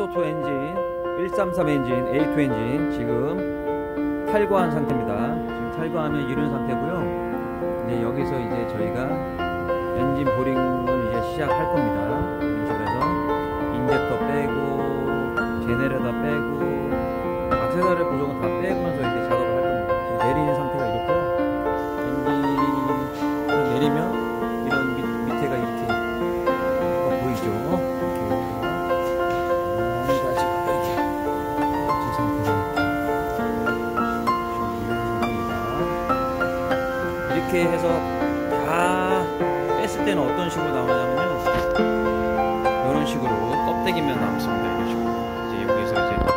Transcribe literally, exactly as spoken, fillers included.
프로토 엔진 일삼삼 엔진 에이 투 엔진 지금 탈거한 상태입니다. 지금 탈거하면 이런 상태고요. 이제 여기서 이제 저희가 엔진 보링을 이제 시작할 겁니다. 이런 식으로 해서 인젝터 빼고 제네레이터 빼고 악세사리 고정은 다 빼면서 이제 작업을 할 겁니다. 지금 내리는 상태가 이렇고요. 엔진을 내리면 이런 밑, 밑에가 이렇게 보이죠? 이렇게 해서 다 뺐을 때는 어떤 식으로 나오냐면요, 이런 식으로 껍데기면 남습니다. 이런 식으로 이제 여기서 이제